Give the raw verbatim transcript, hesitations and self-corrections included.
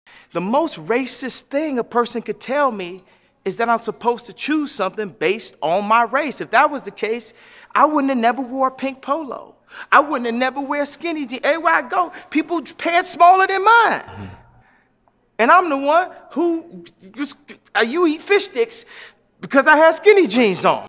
The most racist thing a person could tell me is that I'm supposed to choose something based on my race. If that was the case, I wouldn't have never wore a pink polo. I wouldn't have never wear skinny jeans. Everywhere I go, people pants smaller than mine. Mm-hmm. And I'm the one who, you eat fish sticks because I had skinny jeans on.